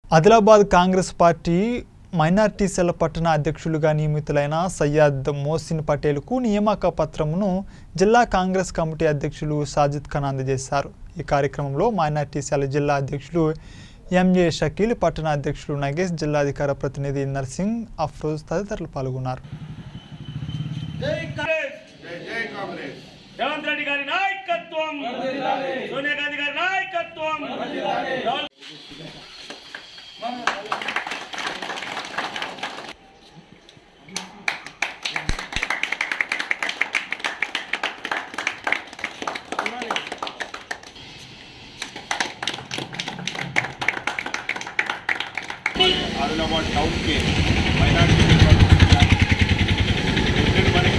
Adilabad Congress party minority cell పట్టణ అధ్యక్షులుగా నియమితులైన సయ్యద్ మోసిన్ పటేల్ కు నియామక పత్రమును జిల్లా కాంగ్రెస్ కమిటీ అధ్యక్షులు సాజిద్ ఖాన్ అందజేశారు। ఈ కార్యక్రమంలో మైనారిటీ సెల్ జిల్లా అధ్యక్షులు ఎంజే షకీల్, పట్టణ అధ్యక్షులు నగేష్, జిల్లా అధికార ప్రతినిధి నర్సింగ్, అఫ్రోజ్ తదితరులు పాల్గొన్నారు। జై కాంగ్రెస్, జై కాంగ్రెస్। రేవంత్ రెడ్డి గారి నాయకత్వం, సోనియా గాంధీ గారి నాయకత్వం। आदिलाबाद टाउन के माइनॉरिटी प्रेसिडेंट बने।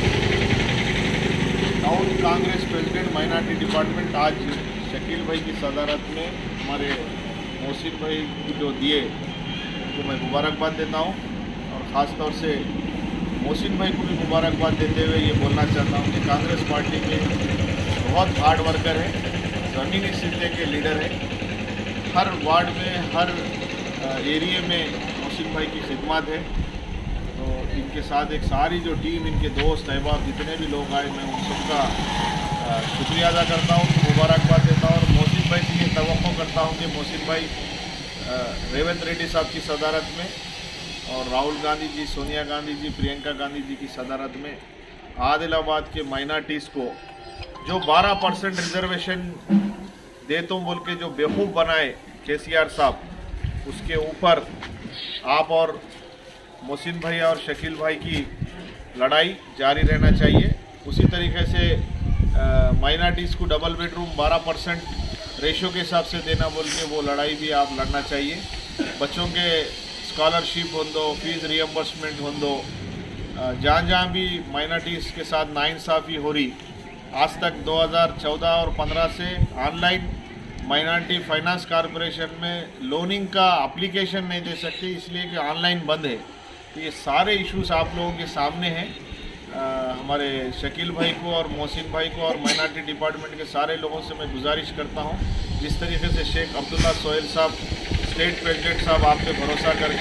Town Congress president minority department आज शकील भाई की सदारत में हमारे मोहसिन भाई को जो दिए उनको मैं मुबारकबाद देता हूँ, और ख़ास तौर से मोहसिन भाई को भी मुबारकबाद देते हुए ये बोलना चाहता हूँ कि कांग्रेस पार्टी के बहुत हार्ड वर्कर हैं, ज़मीनी सतह के लीडर हैं। हर वार्ड में, हर एरिया में मोहसिन भाई की खिदमत है। तो इनके साथ एक सारी जो टीम, इनके दोस्त अहबाब जितने भी लोग आए, मैं उन सबका शुक्रिया अदा करता हूँ, मुबारकबाद देता हूँ। और मोहसिन भाई से ये तवक्को करता हूँ कि मोहसिन भाई रेवंत रेड्डी साहब की सदारत में और राहुल गांधी जी, सोनिया गांधी जी, प्रियंका गांधी जी की सदारत में आदिलाबाद के माइनॉरिटीज़ को जो 12% रिजर्वेशन दे तो बोल के जो बेवकूफ़ बनाए केसीआर साहब, उसके ऊपर आप और मोहसिन भाई और शकील भाई की लड़ाई जारी रहना चाहिए। उसी तरीके से माइनॉरिटीज़ को डबल बेडरूम 12% रेशो के हिसाब से देना बोल के वो लड़ाई भी आप लड़ना चाहिए। बच्चों के स्कॉलरशिप हो दो, फीस रियम्बर्समेंट हो दो, जहाँ जहाँ भी माइनॉरिटीज़ के साथ नाइंसाफ़ी हो रही, आज तक 2014 और 15 से ऑनलाइन माइनॉरिटी फाइनेंस कॉरपोरेशन में लोनिंग का एप्लीकेशन नहीं दे सकते, इसलिए कि ऑनलाइन बंद है। तो ये सारे इश्यूज आप लोगों के सामने हैं। हमारे शकील भाई को और मोहसिन भाई को और माइनॉरिटी डिपार्टमेंट के सारे लोगों से मैं गुजारिश करता हूँ, जिस तरीके से शेख अब्दुल्ला सोहेल साहब, स्टेट प्रेसिडेंट साहब आप पे भरोसा कर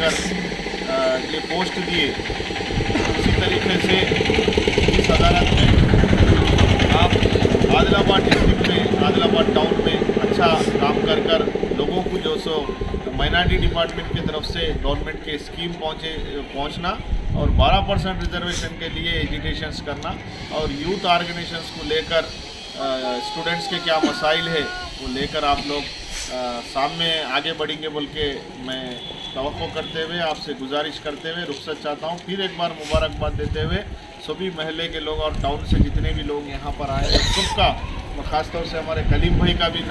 ये पोस्ट दिए, उसी तरीके से इस अदालत में आप आदिलाबाद डिस्ट्रिक्ट में, आदिलाबाद टाउन में अच्छा काम कर लोगों को जो सो माइनॉरिटी डिपार्टमेंट की तरफ से गवर्नमेंट के स्कीम पहुंचना और 12% रिजर्वेशन के लिए एजुकेशंस करना, और यूथ ऑर्गेनाइजेशंस को लेकर स्टूडेंट्स के क्या मसाइल है वो लेकर आप लोग सामने आगे बढ़ेंगे बोल के मैं तवक्को करते हुए, आपसे गुजारिश करते हुए रुखसत चाहता हूँ। फिर एक बार मुबारकबाद देते हुए सभी महल्ले के लोग और टाउन से जितने भी लोग यहाँ पर आए हैं सबका, ख़ास तौर से हमारे कलीम भाई का भी